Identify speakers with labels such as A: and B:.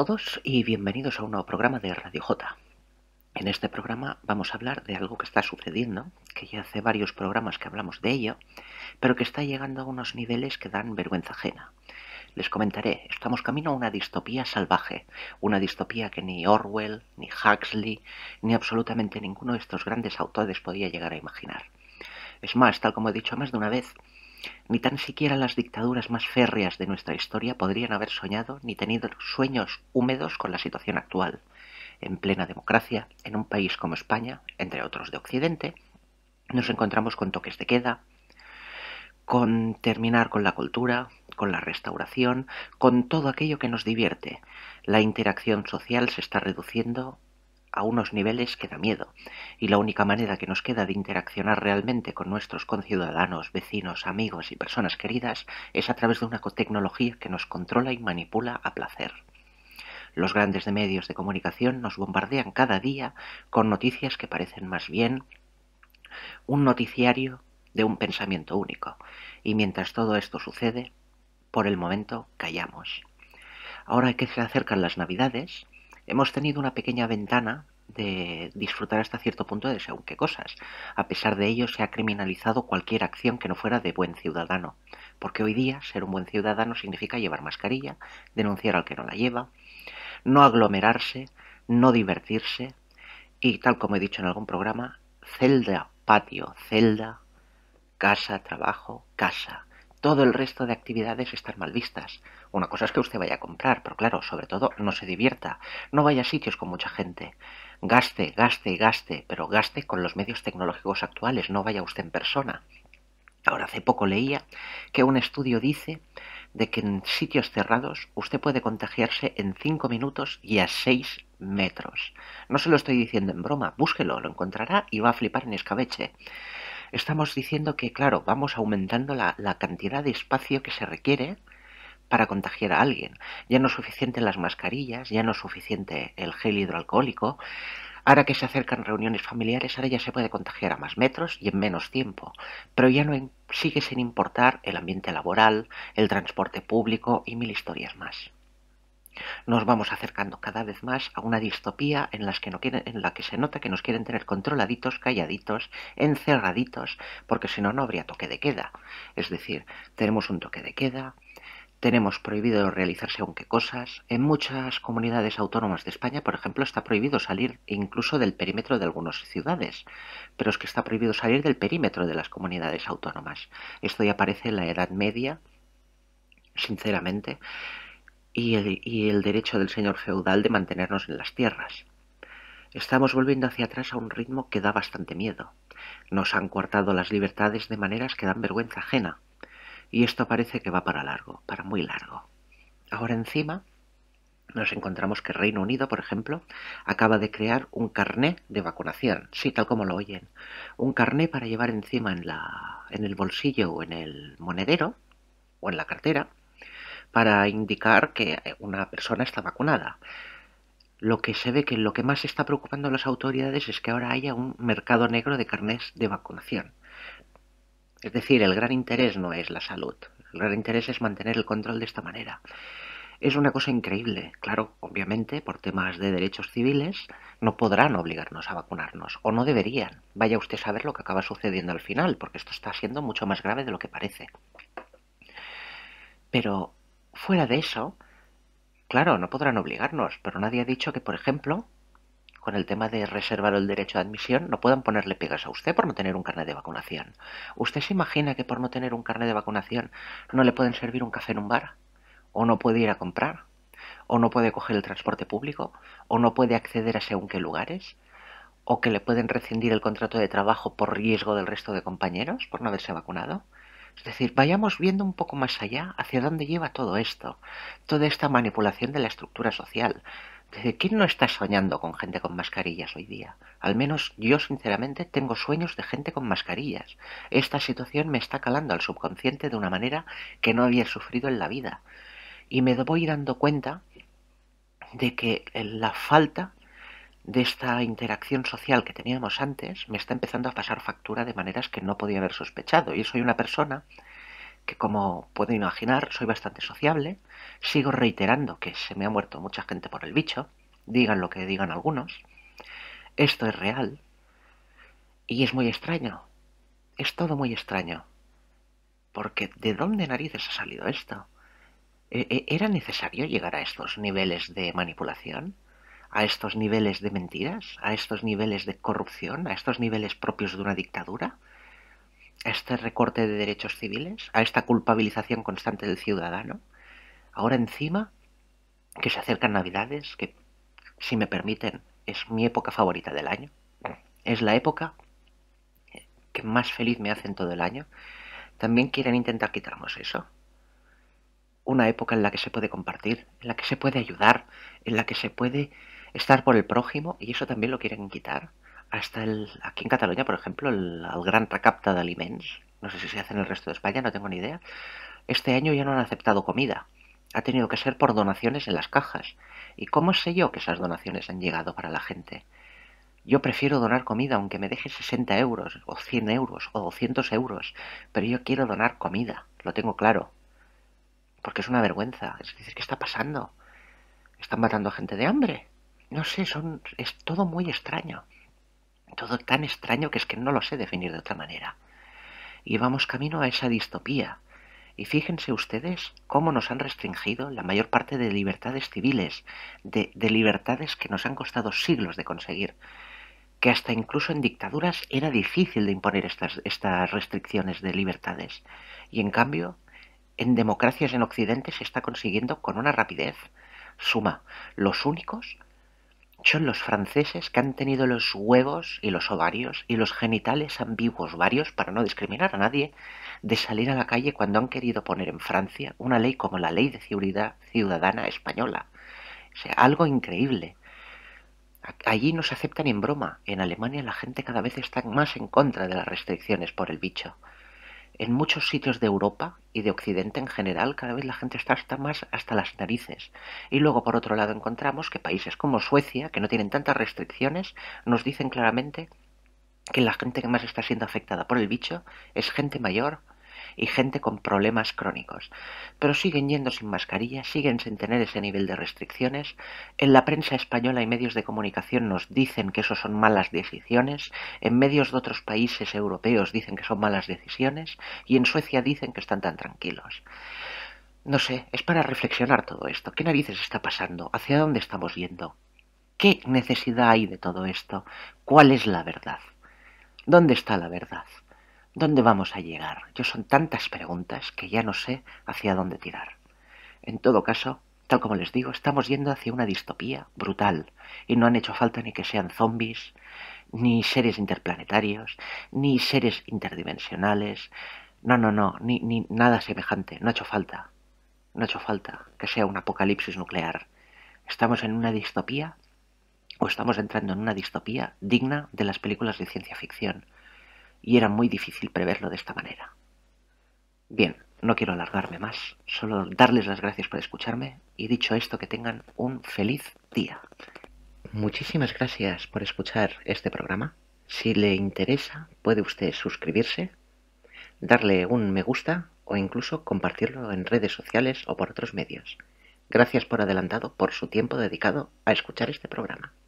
A: todos y bienvenidos a un nuevo programa de Radio J. En este programa vamos a hablar de algo que está sucediendo, que ya hace varios programas que hablamos de ello, pero que está llegando a unos niveles que dan vergüenza ajena. Les comentaré, estamos camino a una distopía salvaje, una distopía que ni Orwell, ni Huxley, ni absolutamente ninguno de estos grandes autores podía llegar a imaginar. Es más, tal como he dicho más de una vez, ni tan siquiera las dictaduras más férreas de nuestra historia podrían haber soñado ni tenido sueños húmedos con la situación actual. En plena democracia, en un país como España, entre otros de Occidente, nos encontramos con toques de queda, con terminar con la cultura, con la restauración, con todo aquello que nos divierte. La interacción social se está reduciendo a unos niveles que da miedo, y la única manera que nos queda de interaccionar realmente con nuestros conciudadanos, vecinos, amigos y personas queridas es a través de una tecnología que nos controla y manipula a placer. Los grandes medios de comunicación nos bombardean cada día con noticias que parecen más bien un noticiario de un pensamiento único, y mientras todo esto sucede, por el momento callamos. Ahora que se acercan las Navidades, hemos tenido una pequeña ventana de disfrutar hasta cierto punto de según qué cosas. A pesar de ello, se ha criminalizado cualquier acción que no fuera de buen ciudadano, porque hoy día ser un buen ciudadano significa llevar mascarilla, denunciar al que no la lleva, no aglomerarse, no divertirse y, tal como he dicho en algún programa, celda, patio, celda, casa, trabajo, casa. Todo el resto de actividades están mal vistas. Una cosa es que usted vaya a comprar, pero claro, sobre todo no se divierta. No vaya a sitios con mucha gente. Gaste, gaste, gaste, pero gaste con los medios tecnológicos actuales, no vaya usted en persona. Ahora, hace poco leía que un estudio dice de que en sitios cerrados usted puede contagiarse en 5 minutos y a 6 metros. No se lo estoy diciendo en broma, búsquelo, lo encontrará y va a flipar en escabeche. Estamos diciendo que, claro, vamos aumentando la cantidad de espacio que se requiere para contagiar a alguien. Ya no es suficiente las mascarillas, ya no es suficiente el gel hidroalcohólico. Ahora que se acercan reuniones familiares, ahora ya se puede contagiar a más metros y en menos tiempo. Pero ya no sigue sin importar el ambiente laboral, el transporte público y mil historias más. Nos vamos acercando cada vez más a una distopía en la que se nota que nos quieren tener controladitos, calladitos, encerraditos, porque si no, no habría toque de queda. Es decir, tenemos un toque de queda, tenemos prohibido realizar según qué cosas. En muchas comunidades autónomas de España, por ejemplo, está prohibido salir incluso del perímetro de algunas ciudades, pero es que está prohibido salir del perímetro de las comunidades autónomas. Esto ya parece la Edad Media, sinceramente, y el derecho del señor feudal de mantenernos en las tierras. Estamos volviendo hacia atrás a un ritmo que da bastante miedo. Nos han coartado las libertades de maneras que dan vergüenza ajena. Y esto parece que va para largo, para muy largo. Ahora encima nos encontramos que Reino Unido, por ejemplo, acaba de crear un carné de vacunación. Sí, tal como lo oyen. Un carné para llevar encima en el bolsillo o en el monedero o en la cartera para indicar que una persona está vacunada. Lo que se ve que lo que más está preocupando a las autoridades es que ahora haya un mercado negro de carnés de vacunación. Es decir, el gran interés no es la salud, el gran interés es mantener el control de esta manera. Es una cosa increíble. Claro, obviamente, por temas de derechos civiles, no podrán obligarnos a vacunarnos, o no deberían. Vaya usted a saber lo que acaba sucediendo al final, porque esto está siendo mucho más grave de lo que parece. Pero, fuera de eso, claro, no podrán obligarnos, pero nadie ha dicho que, por ejemplo, con el tema de reservar el derecho de admisión, no puedan ponerle pegas a usted por no tener un carnet de vacunación. ¿Usted se imagina que por no tener un carnet de vacunación no le pueden servir un café en un bar? ¿O no puede ir a comprar? ¿O no puede coger el transporte público? ¿O no puede acceder a según qué lugares? ¿O que le pueden rescindir el contrato de trabajo por riesgo del resto de compañeros por no haberse vacunado? Es decir, vayamos viendo un poco más allá hacia dónde lleva todo esto, toda esta manipulación de la estructura social. Es decir, ¿quién no está soñando con gente con mascarillas hoy día? Al menos yo, sinceramente, tengo sueños de gente con mascarillas. Esta situación me está calando al subconsciente de una manera que no había sufrido en la vida. Y me voy dando cuenta de que la falta de esta interacción social que teníamos antes me está empezando a pasar factura de maneras que no podía haber sospechado. Yo soy una persona que como puedo imaginar soy bastante sociable, sigo reiterando que se me ha muerto mucha gente por el bicho, digan lo que digan algunos, esto es real y es muy extraño, es todo muy extraño, porque ¿de dónde narices ha salido esto? ¿Era necesario llegar a estos niveles de manipulación? ¿A estos niveles de mentiras? ¿A estos niveles de corrupción? ¿A estos niveles propios de una dictadura? ¿A este recorte de derechos civiles? ¿A esta culpabilización constante del ciudadano? Ahora encima, que se acercan Navidades, que si me permiten es mi época favorita del año. Es la época que más feliz me hace en todo el año. También quieren intentar quitarnos eso. Una época en la que se puede compartir, en la que se puede ayudar, en la que se puede estar por el prójimo, y eso también lo quieren quitar. Hasta aquí en Cataluña, por ejemplo, el gran recapta de aliments, no sé si se hace en el resto de España, no tengo ni idea, este año ya no han aceptado comida. Ha tenido que ser por donaciones en las cajas. ¿Y cómo sé yo que esas donaciones han llegado para la gente? Yo prefiero donar comida aunque me deje 60 euros, o 100 euros, o 200 euros, pero yo quiero donar comida, lo tengo claro, porque es una vergüenza. Es decir, ¿qué está pasando? ¿Están matando a gente de hambre? No sé, es todo muy extraño. Todo tan extraño que es que no lo sé definir de otra manera. Y vamos camino a esa distopía. Y fíjense ustedes cómo nos han restringido la mayor parte de libertades civiles, de libertades que nos han costado siglos de conseguir, que hasta incluso en dictaduras era difícil de imponer estas restricciones de libertades. Y en cambio, en democracias en Occidente se está consiguiendo con una rapidez. Suma, los únicos son los franceses que han tenido los huevos y los ovarios y los genitales ambiguos varios, para no discriminar a nadie, de salir a la calle cuando han querido poner en Francia una ley como la Ley de Seguridad Ciudadana Española. O sea, algo increíble. Allí no se acepta ni en broma. En Alemania la gente cada vez está más en contra de las restricciones por el bicho. En muchos sitios de Europa y de Occidente en general, cada vez la gente está más hasta las narices. Y luego, por otro lado, encontramos que países como Suecia, que no tienen tantas restricciones, nos dicen claramente que la gente que más está siendo afectada por el bicho es gente mayor y gente con problemas crónicos. Pero siguen yendo sin mascarilla, siguen sin tener ese nivel de restricciones. En la prensa española y medios de comunicación nos dicen que eso son malas decisiones. En medios de otros países europeos dicen que son malas decisiones. Y en Suecia dicen que están tan tranquilos. No sé, es para reflexionar todo esto. ¿Qué narices está pasando? ¿Hacia dónde estamos yendo? ¿Qué necesidad hay de todo esto? ¿Cuál es la verdad? ¿Dónde está la verdad? ¿Dónde vamos a llegar? Yo son tantas preguntas que ya no sé hacia dónde tirar. En todo caso, tal como les digo, estamos yendo hacia una distopía brutal y no han hecho falta ni que sean zombies, ni seres interplanetarios, ni seres interdimensionales. No, ni nada semejante. No ha hecho falta. No ha hecho falta que sea un apocalipsis nuclear. Estamos en una distopía o estamos entrando en una distopía digna de las películas de ciencia ficción. Y era muy difícil preverlo de esta manera. Bien, no quiero alargarme más, solo darles las gracias por escucharme y dicho esto que tengan un feliz día. Muchísimas gracias por escuchar este programa. Si le interesa, puede usted suscribirse, darle un me gusta o incluso compartirlo en redes sociales o por otros medios. Gracias por adelantado por su tiempo dedicado a escuchar este programa.